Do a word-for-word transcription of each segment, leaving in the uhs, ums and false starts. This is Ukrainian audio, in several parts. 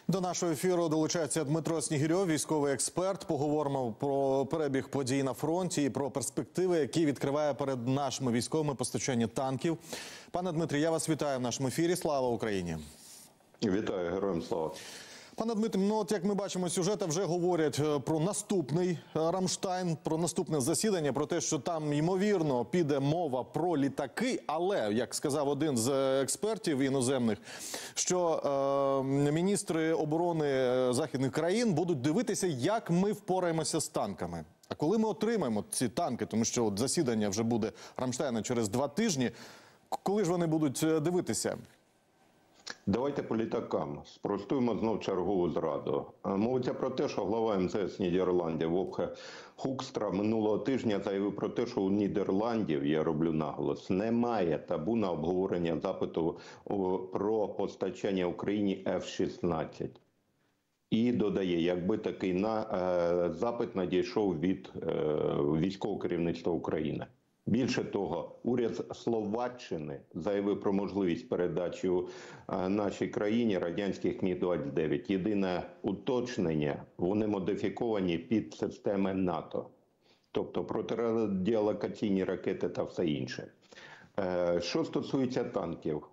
До нашого ефіру долучається Дмитро Снігирьов, військовий експерт. Поговоримо про перебіг подій на фронті і про перспективи, які відкриває перед нашими військовими постачання танків. Пане Дмитрі, я вас вітаю в нашому ефірі. Слава Україні! Вітаю, героям слава! Пане Дмитрі, ну от як ми бачимо, сюжети вже говорять про наступний Рамштайн, про наступне засідання, про те, що там, ймовірно, піде мова про літаки, але, як сказав один з експертів іноземних, що е, міністри оборони західних країн будуть дивитися, як ми впораємося з танками. А коли ми отримаємо ці танки, тому що от засідання вже буде Рамштайна через два тижні, коли ж вони будуть дивитися? Давайте по літакам. Спростуємо знов чергову зраду. Мовиться про те, що глава ем це ес Нідерландів Вопхе Хукстра минулого тижня заявив про те, що у Нідерландів, я роблю наголос, немає табу на обговорення запиту про постачання Україні еф шістнадцять. І додає, якби такий на, е, запит надійшов від е, військового керівництва України. Більше того, уряд Словаччини заявив про можливість передачі нашій країні радянських міг двадцять дев'ять. Єдине уточнення – вони модифіковані під системи НАТО. Тобто протирадіолокаційні ракети та все інше. Що стосується танків,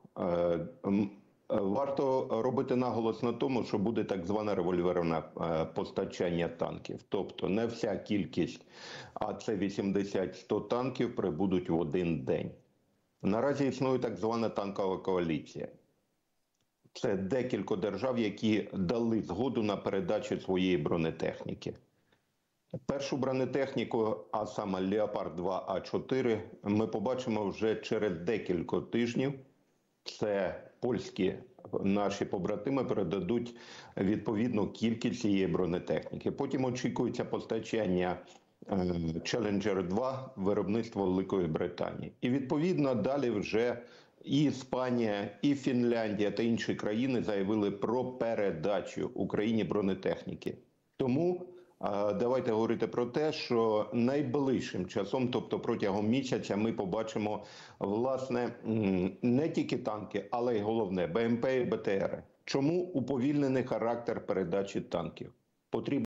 варто робити наголос на тому, що буде так зване револьверне постачання танків. Тобто не вся кількість, а це вісімдесят - сто танків, прибудуть в один день. Наразі існує так звана танкова коаліція. Це декілька держав, які дали згоду на передачу своєї бронетехніки. Першу бронетехніку, а саме Леопард два А чотири, ми побачимо вже через декілька тижнів. Це польські наші побратими передадуть відповідну кількість цієї бронетехніки. Потім очікується постачання Челенджер два виробництва Великої Британії. І відповідно далі вже і Іспанія, і Фінляндія та інші країни заявили про передачу Україні бронетехніки. Тому давайте говорити про те, що найближчим часом, тобто протягом місяця, ми побачимо, власне, не тільки танки, але й головне – Б М П і Б Т Р. Чому уповільнений характер передачі танків? Потрібно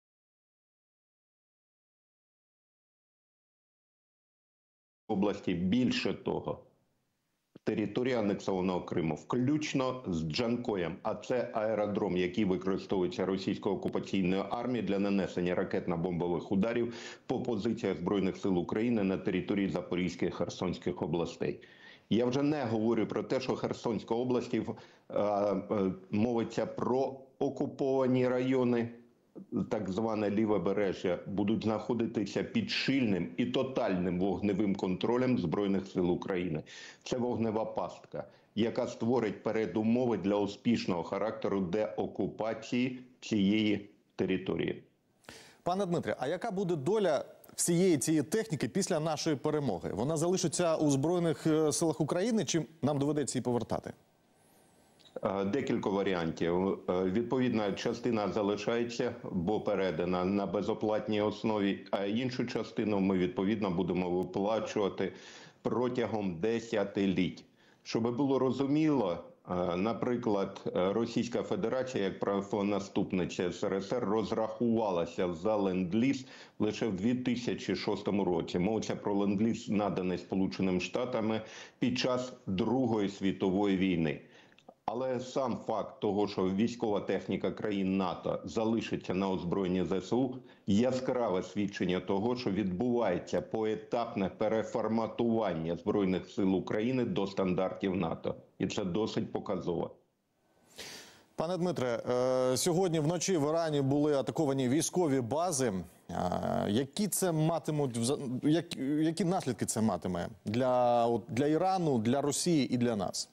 області, більше того, території анексованого Криму, включно з Джанкоєм, а це аеродром, який використовується російською окупаційною армією для нанесення ракетно-бомбових ударів по позиціях Збройних сил України на території Запорізької та Херсонських областей. Я вже не говорю про те, що Херсонська область е, е, мовиться про окуповані райони, так зване Лівобережжя, будуть знаходитися під щільним і тотальним вогневим контролем Збройних сил України. Це вогнева пастка, яка створить передумови для успішного характеру деокупації цієї території. Пане Дмитре, а яка буде доля всієї цієї техніки після нашої перемоги? Вона залишиться у Збройних силах України, чи нам доведеться її повертати? Декілька варіантів. Відповідна частина залишається, бо передана на безоплатній основі, а іншу частину ми, відповідно, будемо виплачувати протягом десятиліть. Щоб було розуміло, наприклад, Російська Федерація, як правонаступниця С Р С Р, розрахувалася за ленд-ліз лише в дві тисячі шостому році. Мовиться про ленд-ліз, наданий Сполученими Штатами під час Другої світової війни. Але сам факт того, що військова техніка країн НАТО залишиться на озброєнні З С У, яскраве свідчення того, що відбувається поетапне переформатування Збройних сил України до стандартів НАТО. І це досить показово. Пане Дмитре, сьогодні вночі в Ірані були атаковані військові бази. Які це матимуть, які наслідки це матиме для, для Ірану, для Росії і для нас?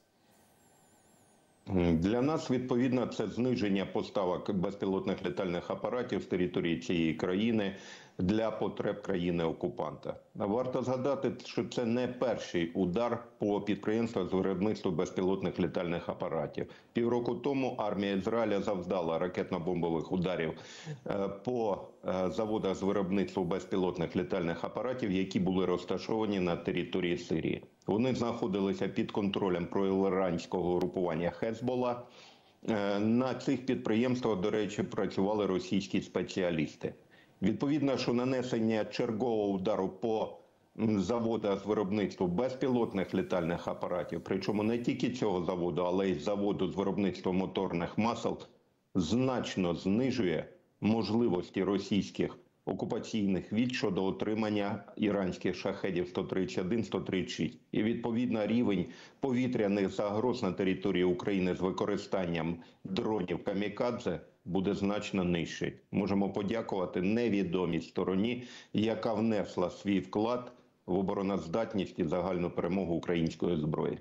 Для нас, відповідно, це зниження поставок безпілотних літальних апаратів з території цієї країни для потреб країни-окупанта. Варто згадати, що це не перший удар по підприємствах з виробництва безпілотних літальних апаратів. Півроку тому армія Ізраїля завдала ракетно-бомбових ударів по заводах з виробництва безпілотних літальних апаратів, які були розташовані на території Сирії. Вони знаходилися під контролем проіранського групування Хезболла. Е, На цих підприємствах, до речі, працювали російські спеціалісти. Відповідно, що нанесення чергового удару по заводах з виробництва безпілотних літальних апаратів, причому не тільки цього заводу, але й заводу з виробництва моторних масел, значно знижує можливості російських окупаційних військ щодо отримання іранських шахедів сто тридцять один - сто тридцять шість. І відповідно рівень повітряних загроз на території України з використанням дронів камікадзе буде значно нижчий. Можемо подякувати невідомій стороні, яка внесла свій вклад в обороноздатність і загальну перемогу української зброї.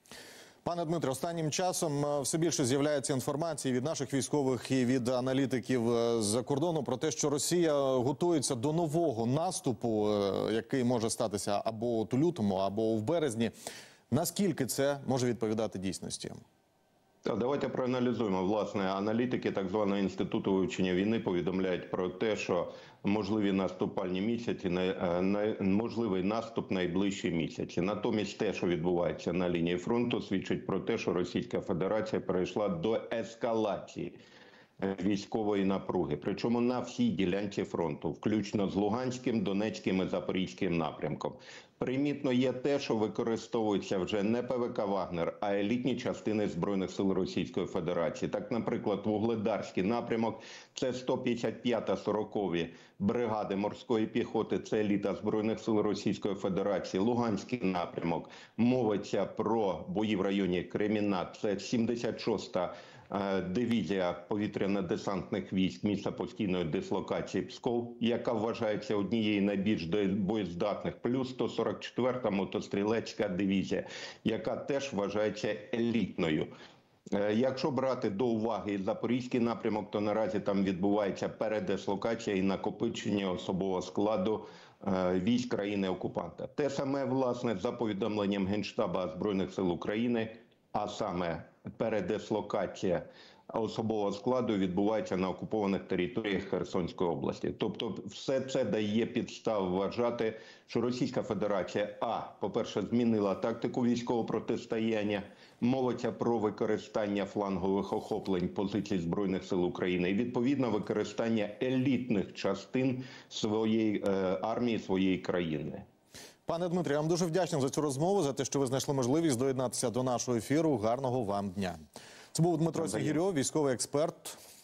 Пане Дмитре, останнім часом все більше з'являється інформації від наших військових і від аналітиків з-за кордону про те, що Росія готується до нового наступу, який може статися або у лютому, або в березні. Наскільки це може відповідати дійсності? Давайте проаналізуємо. Власне, аналітики так званого інституту вивчення війни повідомляють про те, що можливі наступальні місяці, можливий наступ найближчі місяці. Натомість те, що відбувається на лінії фронту, свідчить про те, що Російська Федерація перейшла до ескалації військової напруги. Причому на всій ділянці фронту, включно з Луганським, Донецьким і Запорізьким напрямком. Примітно є те, що використовується вже не ПВК «Вагнер», а елітні частини Збройних сил Російської Федерації. Так, наприклад, Вугледарський напрямок – це сто п'ятдесят п'ята сорокові бригади морської піхоти, це еліта Збройних сил Російської Федерації. Луганський напрямок – мовиться про бої в районі Креміна, це сімдесят шоста дивізія повітряно-десантних військ місця постійної дислокації Псков, яка вважається однією найбільш боєздатних, плюс сто сорок четверта мотострілецька дивізія, яка теж вважається елітною. Якщо брати до уваги Запорізький напрямок, то наразі там відбувається передислокація і накопичення особового складу військ країни-окупанта. Те саме, власне, за повідомленням Генштабу Збройних сил України, а саме передислокація особового складу відбувається на окупованих територіях Херсонської області. Тобто все це дає підстав вважати, що Російська Федерація, а, по-перше, змінила тактику військового протистояння, мовиться про використання флангових охоплень позицій Збройних сил України і, відповідно, використання елітних частин своєї е, армії, своєї країни. Пане Дмитре, я вам дуже вдячний за цю розмову, за те, що ви знайшли можливість доєднатися до нашого ефіру. Гарного вам дня. Це був Дмитро Сігірьов, військовий експерт.